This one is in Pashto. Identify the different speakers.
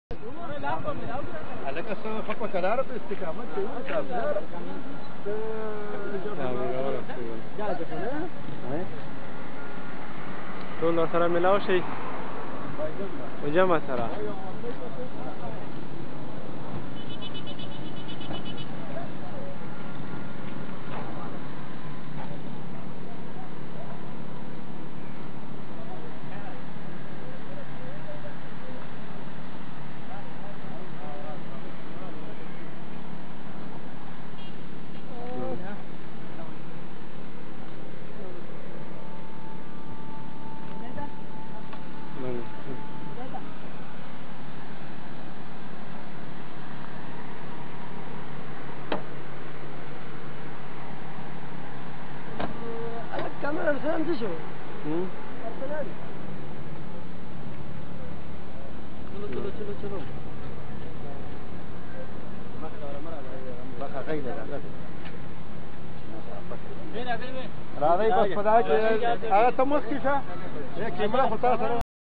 Speaker 1: هلکه څه خپه کراره په استقامت کوي کافیار
Speaker 2: ټول سره ملاو شي په جمع سره
Speaker 1: راځئ بس په دا کې هغه ته مخکې شه کیمره خو تا سره